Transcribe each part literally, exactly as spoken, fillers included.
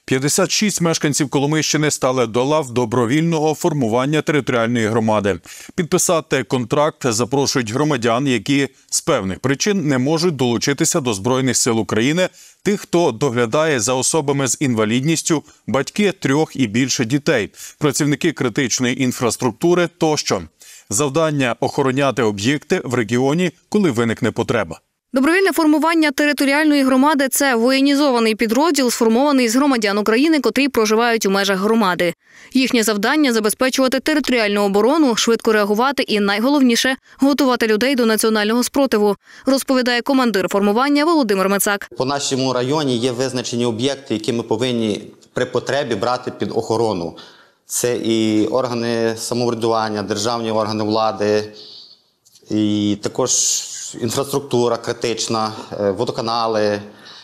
п'ятдесят шість мешканців Коломийщини стали до лав добровільного формування територіальної громади. Підписати контракт запрошують громадян, які з певних причин не можуть долучитися до Збройних сил України, тих, хто доглядає за особами з інвалідністю, батьки трьох і більше дітей, працівники критичної інфраструктури тощо. Завдання – охороняти об'єкти в регіоні, коли виникне потреба. Добровільне формування територіальної громади – це воєнізований підрозділ, сформований з громадян України, котрі проживають у межах громади. Їхнє завдання – забезпечувати територіальну оборону, швидко реагувати і, найголовніше, готувати людей до національного спротиву, розповідає командир формування Володимир Мицак. По нашому районі є визначені об'єкти, які ми повинні при потребі брати під охорону. Це і органи самоврядування, державні органи влади, і також інфраструктура критична, водоканали,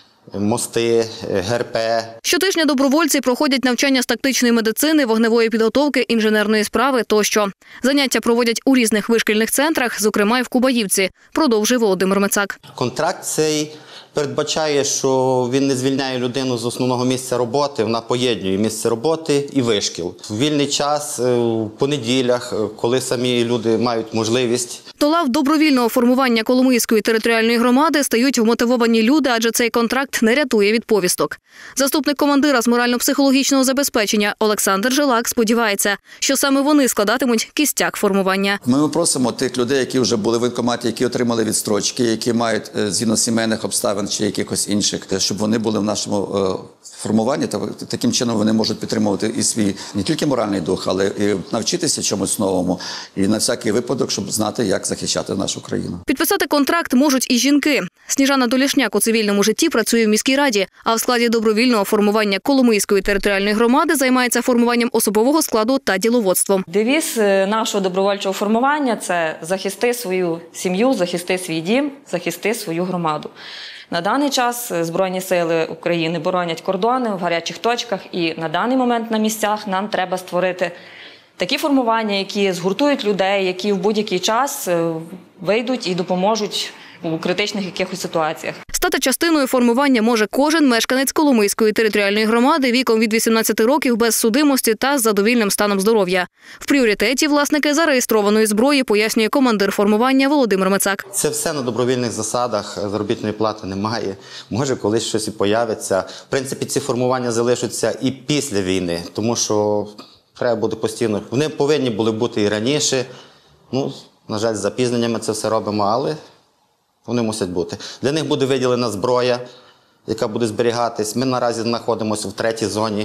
мости, ГРП. Щотижня добровольці проходять навчання з тактичної медицини, вогневої підготовки, інженерної справи тощо. Заняття проводять у різних вишкільних центрах, зокрема і в Кубаївці, продовжує Володимир Мицак. Контракт цей передбачає, що він не звільняє людину з основного місця роботи, вона поєднує місце роботи і вишкіл. В вільний час, в понеділях, коли самі люди мають можливість. До лав добровільного формування Коломийської територіальної громади стають вмотивовані люди, адже цей контракт не рятує від повісток. Заступник командира з морально-психологічного забезпечення Олександр Жилак сподівається, що саме вони складатимуть кістяк формування. Ми просимо тих людей, які вже були в воєнкоматі, які отримали відстрочки, які мають згідно сімейних обставин чи якихось інших, щоб вони були в нашому формуванні. Таким чином вони можуть підтримувати і свій не тільки моральний дух, але і навчитися чомусь новому. І на всякий випадок, щоб знати, як захищати нашу країну. Підписати контракт можуть і жінки. Сніжана Долішняк у цивільному житті працює в міській раді, а в складі добровільного формування Коломийської територіальної громади займається формуванням особового складу та діловодством. Девіз нашого добровольчого формування – це захисти свою сім'ю, захисти свій дім, захисти свою громаду. На даний час Збройні сили України боронять кордони в гарячих точках, і на даний момент на місцях нам треба створити такі формування, які згуртують людей, які в будь-який час вийдуть і допоможуть у критичних якихось ситуаціях. Стати частиною формування може кожен мешканець Коломийської територіальної громади віком від вісімнадцяти років без судимості та з задовільним станом здоров'я. В пріоритеті власники зареєстрованої зброї, пояснює командир формування Володимир Мицак. Це все на добровільних засадах, заробітної плати немає. Може, колись щось і появиться. В принципі, ці формування залишаться і після війни, тому що треба буде постійно. Вони повинні були бути і раніше. Ну, на жаль, з запізненнями це все робимо, але вони мусять бути. Для них буде виділена зброя, яка буде зберігатись. Ми наразі знаходимося в третій зоні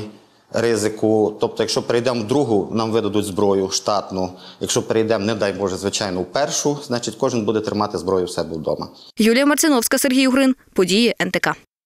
ризику. Тобто, якщо перейдемо в другу, нам видадуть зброю штатну. Якщо перейдемо, не дай Боже, звичайно, в першу, значить кожен буде тримати зброю в себе вдома. Юлія Марціновська, Сергій Угрин. Події ен те ка.